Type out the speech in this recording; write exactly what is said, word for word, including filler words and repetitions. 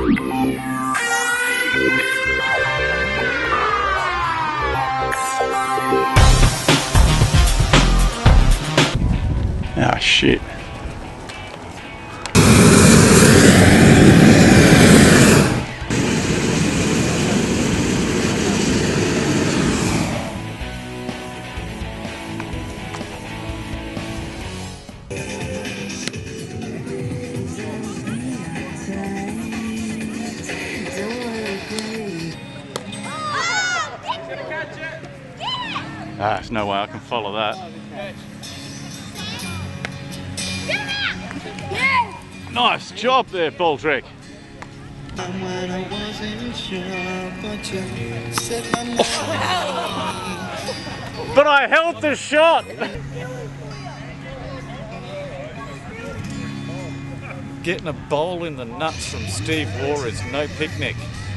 Ah, shit. Ah, there's no way I can follow that. Nice job there, Baldrick. But I held the shot! Getting a bowl in the nuts from Steve Waugh is no picnic.